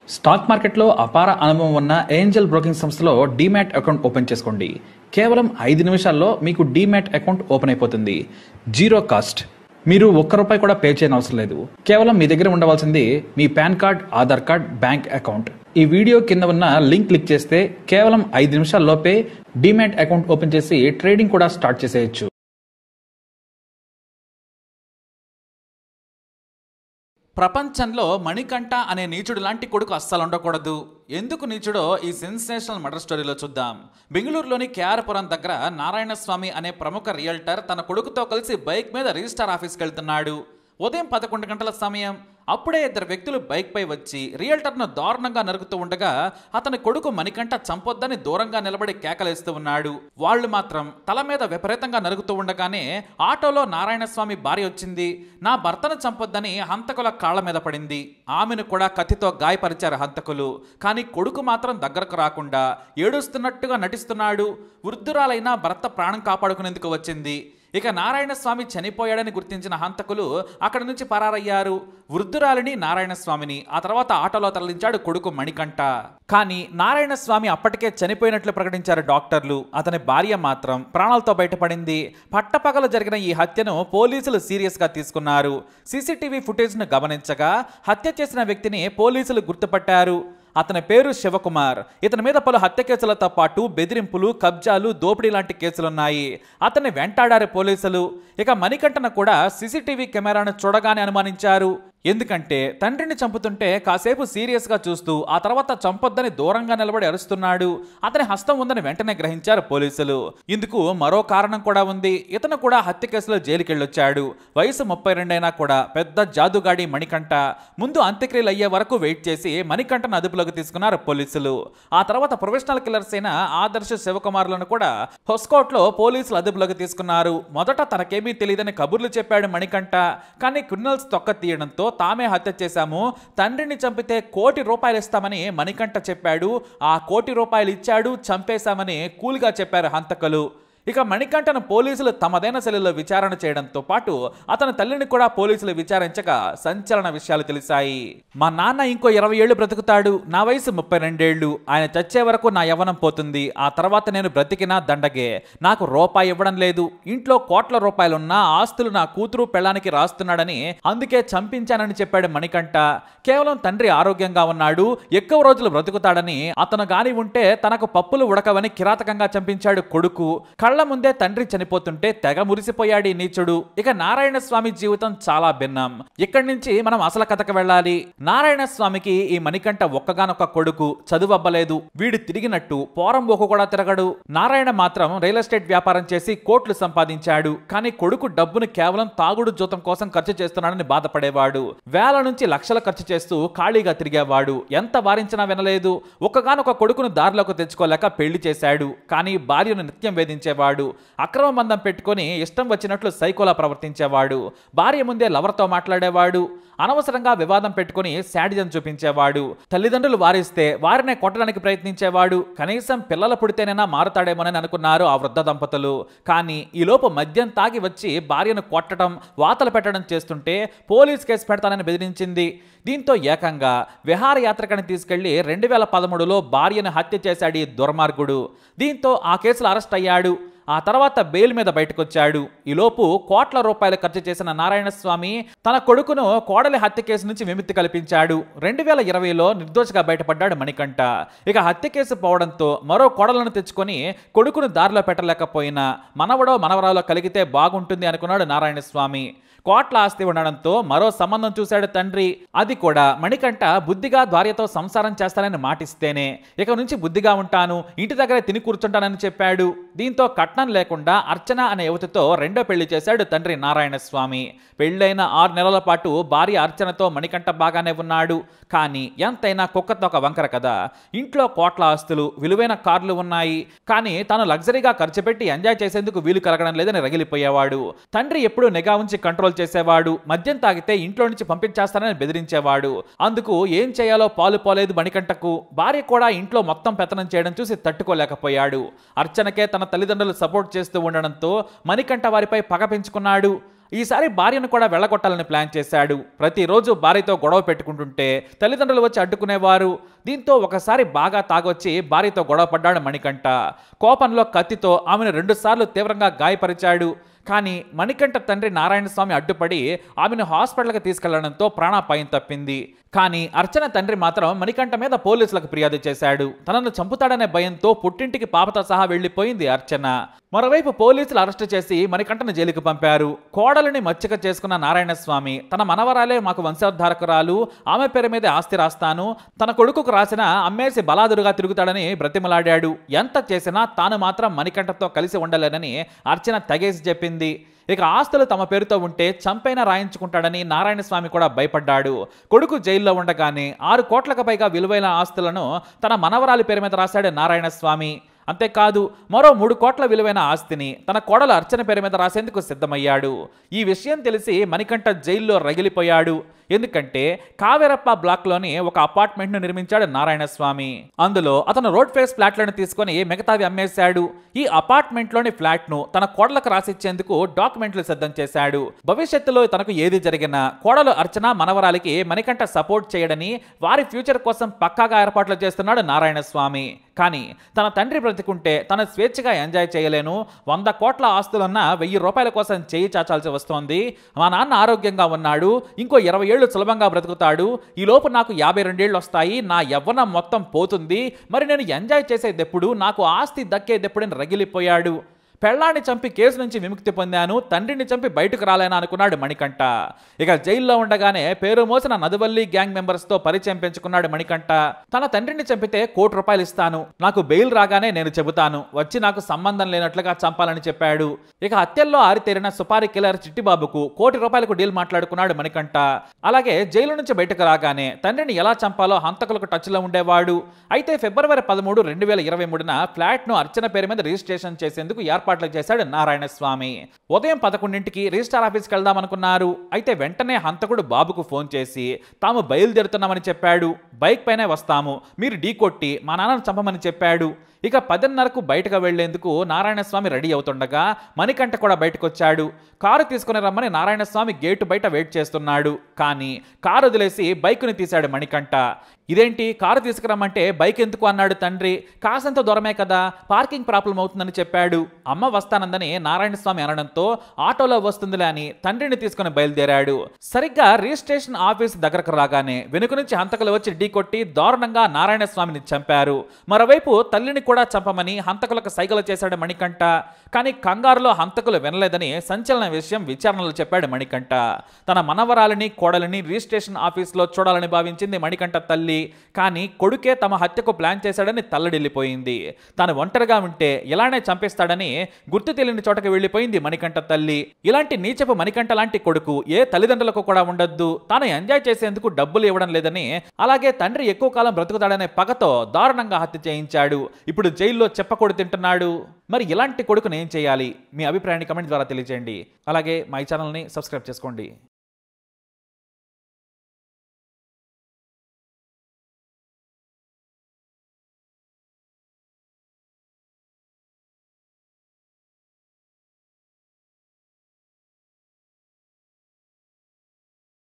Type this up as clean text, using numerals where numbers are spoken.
Stock మార్కెట్లో అపార అనుభవం ఉన్న ఏంజల్ బ్రోకింగ్ సంస్థలో డీమ్యాట్ అకౌంట్ ఓపెన్ చేసుకోండి. కేవలం 5 నిమిషాల్లో మీకు డీమ్యాట్ అకౌంట్ ఓపెన్ అయిపోతుంది. Zero cost. మీరు ₹1 కూడా పే చేయని అవసరం లేదు. కేవలం మీ దగ్గర ఉండవలసింది మీ PAN card, Aadhaar card, bank account. ఈ వీడియో కింద ఉన్న లింక్ క్లిక్ చేస్తే కేవలం 5 నిమిషాల్లోపే డీమ్యాట్ అకౌంట్ ఓపెన్ చేసి ట్రేడింగ్ కూడా స్టార్ట్ చేసేయచ్చు. ప్రపంచంలో మణికంఠ అనే నీచుడు లాంటి కొడుకు అస్సలు ఉండకూడదు. ఎందుకు నీచుడో ఈ సెన్సేషనల్ మర్డర్ స్టోరీలో చూద్దాం. బెంగళూరులోని కేఆర్పురం దగ్గర నారాయణస్వామి అనే ప్రముఖ రియల్టర్ తన కొడుకుతో కలిసి బైక్ మీద రిజిస్టార్ ఆఫీస్కి వెళ్తున్నాడు. ఉదయం 11 గంటల సమయం. అప్పుడే 2 వ్యక్తులు బైక్ పై వచ్చి రియల్టర్ను దారుణంగా నరుకుతూ ఉండగా అతని కొడుకు మణికంఠ చంపొద్దని దూరంగా నిలబడి కేకలేస్తూ ఉన్నాడు. వాళ్ళు మాత్రం తల మీద విపరీతంగా నరుకుతూ ఉండగానే ఆటోలో నారాయణస్వామి భార్య వచ్చింది. నా భర్తను చంపొద్దని హంతకుల కాళ్ల మీద పడింది. ఆమెను కూడా కత్తితో గాయపరిచారు హంతకులు. కానీ కొడుకు మాత్రం దగ్గరకు రాకుండా ఏడుస్తున్నట్టుగా నటిస్తున్నాడు. వృద్ధురాలైన భర్త ప్రాణం కాపాడుకునేందుకు వచ్చింది. ఇక నారాయణస్వామి చనిపోయాడని గుర్తించిన హంతకులు అక్కడి నుంచి పరారయ్యారు. వృద్ధురాలిని, నారాయణస్వామిని ఆ తర్వాత ఆటోలో తరలించాడు కొడుకు మణికంఠ. కానీ నారాయణస్వామి అప్పటికే చనిపోయినట్లు ప్రకటించారు డాక్టర్లు. అతని భార్య మాత్రం ప్రాణాలతో బయటపడింది. పట్టపగలు జరిగిన ఈ హత్యను పోలీసులు సీరియస్ గా తీసుకున్నారు. సీసీటీవీ ఫుటేజ్ను గమనించగా హత్య చేసిన వ్యక్తిని పోలీసులు గుర్తుపట్టారు. అతని పేరు శివకుమార్. ఇతని మీద పలు హత్య కేసులతో పాటు బెదిరింపులు, కబ్జాలు, దోపిడీ లాంటి కేసులున్నాయి. అతన్ని వెంటాడారు పోలీసులు. ఇక మణికంఠను కూడా సీసీటీవీ కెమెరాను చూడగానే అనుమానించారు. ఎందుకంటే తండ్రిని చంపుతుంటే కాసేపు సీరియస్ గా చూస్తూ ఆ తర్వాత చంపొద్దని దూరంగా నిలబడి అరుస్తున్నాడు. అతని హస్తం ఉందని వెంటనే గ్రహించారు పోలీసులు. ఇందుకు మరో కారణం కూడా ఉంది. ఇతను కూడా హత్య కేసులో జైలుకెళ్ళొచ్చాడు. వయసు 32 అయినా కూడా పెద్ద జాదుగాడి మణికంఠ. ముందు అంత్యక్రియలు అయ్యే వరకు వెయిట్ చేసి మణికంఠను అదుపులోకి తీసుకున్నారు పోలీసులు. ఆ తర్వాత ప్రొఫెషనల్ కిల్లర్స్ అయిన ఆదర్శ శివకుమార్లను కూడా హొస్కోట్లో పోలీసులు అదుపులోకి తీసుకున్నారు. మొదట తనకేమీ తెలియదని కబుర్లు చెప్పాడు మణికంఠ. కానీ క్రిమినల్స్ తొక్క తీయడంతో తామే హత్య చేశాము, తండ్రిని చంపితే ₹1,00,00,000 ఇస్తామని మణికంఠ చెప్పాడు. ఆ ₹1,00,00,000 ఇచ్చాడు, చంపేశామని కూల్గా చెప్పారు హంతకులు. ఇక మణికంఠను పోలీసులు తమదైన శైలిలో విచారణ చేయడంతో పాటు అతని తల్లిని కూడా పోలీసులు విచారించగా సంచలన విషయాలు తెలిసాయి. మా నాన్న ఇంకో 20 ఏళ్లు బ్రతుకుతాడు. నా వయసు 32 ఏళ్లు. ఆయన చచ్చే వరకు నా యవ్వనం పోతుంది. ఆ తర్వాత నేను బ్రతికినా దండగే. నాకు రూపాయి ఇవ్వడం లేదు. ఇంట్లో కోట్ల రూపాయలున్న ఆస్తులు నా కూతురు పెళ్ళానికి రాస్తున్నాడని అందుకే చంపించానని చెప్పాడు మణికంఠ. కేవలం తండ్రి ఆరోగ్యంగా ఉన్నాడు, ఎక్కువ రోజులు బ్రతుకుతాడని, అతను గాని ఉంటే తనకు పప్పులు ఉడకవని కిరాతకంగా చంపించాడు కొడుకు. కళ్ళ ముందే తండ్రి చనిపోతుంటే తెగ మురిసిపోయాడు ఈ నీచుడు. ఇక నారాయణస్వామి జీవితం చాలా భిన్నం. ఇక్కడి నుంచి మనం అసలు కథకు వెళ్ళాలి. నారాయణస్వామికి ఈ మణికంఠ ఒక్కగానొక్క కొడుకు. చదువు అవ్వలేదు. వీడు తిరిగినట్టు పోరంబోకు కూడా తిరగడు. నారాయణ మాత్రం రియల్ ఎస్టేట్ వ్యాపారం చేసి కోట్లు సంపాదించాడు. కానీ కొడుకు డబ్బును కేవలం తాగుడు జూతం కోసం ఖర్చు చేస్తున్నాడని బాధపడేవాడు. వేల నుంచి లక్షలు ఖర్చు చేస్తూ ఖాళీగా తిరిగేవాడు. ఎంత వారించినా వినలేదు. ఒక్కగానొక్క కొడుకును దారిలోకి తెచ్చుకోలేక పెళ్లి చేశాడు. కానీ భార్యను నిత్యం వేధించేవాడు. అక్రమ బంధం పెట్టుకుని ఇష్టం వచ్చినట్లు సైకోలా ప్రవర్తించేవాడు. భార్య ముందే లవర్తో మాట్లాడేవాడు. అనవసరంగా వివాదం పెట్టుకుని శాడిజం చూపించేవాడు. తల్లిదండ్రులు వారిస్తే వారినే కొట్టడానికి ప్రయత్నించేవాడు. కనీసం పిల్లలు పుడితేనైనా మారుతాడేమోనని అనుకున్నారు ఆ వృద్ధ దంపతులు. కానీ ఈలోపు మద్యం తాగి వచ్చి భార్యను కొట్టడం, వాతలు పెట్టడం చేస్తుంటే పోలీస్ కేసు పెడతానని బెదిరించింది. దీంతో ఏకంగా విహారయాత్రకని తీసుకెళ్లి 2013లో భార్యను హత్య చేశాడు ఈ దుర్మార్గుడు. దీంతో ఆ కేసులో అరెస్ట్ అయ్యాడు. ఆ తర్వాత బెయిల్ మీద బయటకొచ్చాడు. ఈలోపు కోట్ల రూపాయలు ఖర్చు చేసిన నారాయణస్వామి తన కొడుకును కోడలి హత్య కేసు నుంచి విముక్తి కల్పించాడు. 2020లో నిర్దోషిగా బయటపడ్డాడు మణికంఠ. ఇక హత్య కేసు పోవడంతో మరో కోడలను తెచ్చుకొని కొడుకును దారిలో పెట్టలేకపోయినా మనవడో మనవరాలో కలిగితే బాగుంటుంది అనుకున్నాడు నారాయణస్వామి. కోట్ల ఆస్తి ఉండడంతో మరో సంబంధం చూశాడు తండ్రి. అది కూడా మణికంఠ బుద్ధిగా భార్యతో సంసారం చేస్తానని మాటిస్తేనే. ఇక నుంచి బుద్ధిగా ఉంటాను, ఇంటి దగ్గరే తిని కూర్చుంటానని చెప్పాడు. దీంతో కట్నం లేకుండా అర్చన అనే యువతితో రెండో పెళ్లి చేశాడు తండ్రి నారాయణస్వామి. పెళ్లైన 6 నెలల పాటు భార్య అర్చనతో మణికంఠ బాగానే ఉన్నాడు. కానీ ఎంతైనా కుక్కతో ఒక వంకర కదా. ఇంట్లో కోట్ల ఆస్తులు, విలువైన కార్లు ఉన్నాయి. కానీ తాను లగ్జరీగా ఖర్చు పెట్టి ఎంజాయ్ చేసేందుకు వీలు కలగడం లేదని రగిలిపోయేవాడు. తండ్రి ఎప్పుడూ నిఘా ఉంచి కంట్రోల్ చేసేవాడు. మద్యం తాగితే ఇంట్లో నుంచి పంపించేస్తానని బెదిరించేవాడు. అందుకు ఏం చేయాలో పాలు పోలేదు మణికంఠకు. భార్య కూడా ఇంట్లో మొత్తం పెత్తనం చేయడం చూసి తట్టుకోలేకపోయాడు. అర్చనకే తన తల్లిదండ్రులు సపోర్ట్ చేస్తూ ఉండడంతో మణికంఠ వారిపై పగ పెంచుకున్నాడు. ఈసారి భార్యను కూడా వెళ్ళగొట్టాలని ప్లాన్ చేశాడు. ప్రతిరోజు భార్యతో గొడవ పెట్టుకుంటుంటే తల్లిదండ్రులు వచ్చి అడ్డుకునేవారు. దీంతో ఒకసారి బాగా తాగొచ్చి భార్యతో గొడవ పడ్డాడు మణికంఠ. కోపంలో కత్తితో ఆమెను 2 సార్లు తీవ్రంగా గాయపరిచాడు. కానీ మణికంఠ తండ్రి నారాయణస్వామి అడ్డుపడి ఆమెను హాస్పిటల్కి తీసుకెళ్లడంతో ప్రాణాపాయం తప్పింది. కానీ అర్చన తండ్రి మాత్రం మణికంఠ మీద పోలీసులకు ఫిర్యాదు చేశాడు. తనను చంపుతాడనే భయంతో పుట్టింటికి పాపతో సహా వెళ్లిపోయింది అర్చన. మరోవైపు పోలీసులు అరెస్టు చేసి మణికంఠను జైలుకు పంపారు. కోడలిని మచ్చిక చేసుకున్న నారాయణస్వామి తన మనవరాలే మాకు వంశోద్ధారకురాలు, ఆమె పేరు మీద ఆస్తి రాస్తాను, తన కొడుకుకు రాసిన అమ్మేసి బలాదురుగా తిరుగుతాడని బ్రతిమలాడాడు. ఎంత చేసినా తాను మాత్రం మణికంఠతో కలిసి ఉండలేనని అర్చన తెగేసి చెప్పింది. ఇక ఆస్తులు తమ పేరుతో ఉంటే చంపైనా రాయించుకుంటాడని నారాయణస్వామి కూడా భయపడ్డాడు. కొడుకు జైల్లో ఉండగానే 6 కోట్లకు పైగా విలువైన ఆస్తులను తన మనవరాలి పేరు మీద రాశాడు నారాయణస్వామి. అంతేకాదు మరో 3 కోట్ల విలువైన ఆస్తిని తన కోడలు అర్చన పేరు మీద రాసేందుకు సిద్ధమయ్యాడు. ఈ విషయం తెలిసి మణికంఠ జైల్లో రగిలిపోయాడు. ఎందుకంటే కావేరప్ప బ్లాక్లోని ఒక అపార్ట్మెంట్ను నిర్మించాడు నారాయణస్వామి. అందులో అతను రోడ్ ఫేస్ ఫ్లాట్లను తీసుకొని మిగతావి అమ్మేశాడు. ఈ అపార్ట్మెంట్లోని ఫ్లాట్ను తన కోడలకు రాసిచ్చేందుకు డాక్యుమెంట్లు సిద్ధం చేశాడు. భవిష్యత్తులో తనకు ఏది జరిగినా కోడలు అర్చన మనవరాలికి మణికంఠ సపోర్ట్ చేయడని, వారి ఫ్యూచర్ కోసం పక్కాగా ఏర్పాట్లు చేస్తున్నాడు నారాయణస్వామి. కానీ తన తండ్రి బ్రతికుంటే తన స్వేచ్ఛగా ఎంజాయ్ చేయలేను, 100 కోట్ల ఆస్తులున్న 1000 రూపాయల కోసం చేయి చాచాల్సి వస్తోంది, మా నాన్న ఆరోగ్యంగా ఉన్నాడు, ఇంకో 20 ఏళ్ళు సులభంగా బ్రతుకుతాడు, ఈలోపు నాకు 52 ఏళ్ళు వస్తాయి, నా యవ్వనం మొత్తం పోతుంది, మరి నేను ఎంజాయ్ చేసేదెప్పుడు, నాకు ఆస్తి దక్కేదెప్పుడని రగిలిపోయాడు. పెళ్ళాన్ని చంపి కేసు నుంచి విముక్తి పొందాను, తండ్రిని చంపి బయటకు రాలేనా అనుకున్నాడు మణికంఠ. ఇక జైల్లో ఉండగానే పేరు మోసిన నదువల్లి గ్యాంగ్ మెంబర్స్తో పరిచయం పెంచుకున్నాడు మణికంఠ. తన తండ్రిని చంపితే ₹1,00,00,000 ఇస్తాను, నాకు బెయిల్ రాగానే నేను చెబుతాను, వచ్చి నాకు సంబంధం లేనట్లుగా చంపాలని చెప్పాడు. ఇక హత్యల్లో ఆరితేరిన సుపారీ కిల్లర్ చిట్టిబాబుకు ₹1,00,00,000 డీల్ మాట్లాడుకున్నాడు మణికంఠ. అలాగే జైలు నుంచి బయటకు రాగానే తండ్రిని ఎలా చంపాలో హంతకులకు టచ్లో ఉండేవాడు. అయితే ఫిబ్రవరి 13, 2023న ఫ్లాట్ను అర్చన పేరు మీద రిజిస్ట్రేషన్ చేసేందుకు ఏర్పాట్లు చేశాడు నారాయణస్వామి. ఉదయం 11ంటికి రిజిస్టార్ ఆఫీస్కి వెళ్దామనుకున్నారు. అయితే వెంటనే హంతకుడు బాబుకు ఫోన్ చేసి తాము బయలుదేరుతున్నామని చెప్పాడు. బైక్ పైనే వస్తాము, మీరు ఢీ కొట్టి మా నాన్నను చంపమని చెప్పాడు. ఇక 10:30కు బయటకు వెళ్లేందుకు నారాయణస్వామి రెడీ అవుతుండగా మణికంఠ కూడా బయటకు వచ్చాడు. కారు తీసుకుని రమ్మని నారాయణస్వామి గేటు బయట వెయిట్ చేస్తున్నాడు. కానీ కారు వదిలేసి బైకుని తీశాడు మణికంఠ. ఇదేంటి, కారు తీసుకురమ్మంటే బైక్ ఎందుకు అన్నాడు తండ్రి. కాసంత దూరమే కదా, పార్కింగ్ ప్రాబ్లం అవుతుందని చెప్పాడు. అమ్మ వస్తానందని నారాయణస్వామి అనడంతో ఆటోలో వస్తుందిలే అని తండ్రిని తీసుకుని బయలుదేరాడు. సరిగ్గా రిజిస్ట్రేషన్ ఆఫీస్ దగ్గరకు రాగానే వెనుక నుంచి హంతకులు వచ్చి ఢీకొట్టి దారుణంగా నారాయణస్వామిని చంపారు. మరోవైపు తల్లిని కూడా చంపమని హంతకులకు సైగలు చేశాడు మణికంఠ. కానీ కంగారులో హంతకులు వినలేదని సంచలన విషయం విచారణలో చెప్పాడు మణికంఠ. తన మనవరాలిని కోడలిని రిజిస్ట్రేషన్ ఆఫీస్లో చూడాలని భావించింది మణికంఠ తల్లి. కానీ కొడుకే తమ హత్యకు ప్లాన్ చేశాడని తల్లడిల్లిపోయింది. తాను ఒంటరిగా ఉంటే ఇలానే చంపేస్తాడని గుర్తు తెలియని చోటకి వెళ్లిపోయింది మణికంఠ తల్లి. ఇలాంటి నీచపు మణికంఠ లాంటి కొడుకు ఏ తల్లిదండ్రులకు కూడా ఉండొద్దు. తాను ఎంజాయ్ చేసేందుకు డబ్బులు ఇవ్వడం లేదని, అలాగే తండ్రి ఎక్కువ కాలం బ్రతుకుతాడనే పగతో దారుణంగా హత్య చేయించాడు. ఇప్పుడు జైల్లో చెప్పకూడదు తింటున్నాడు. మరి ఇలాంటి కొడుకుని ఏం చేయాలి? మీ అభిప్రాయాన్ని కమెంట్ ద్వారా తెలియజేయండి. అలాగే మా ఛానల్ని సబ్స్క్రైబ్ చేసుకోండి.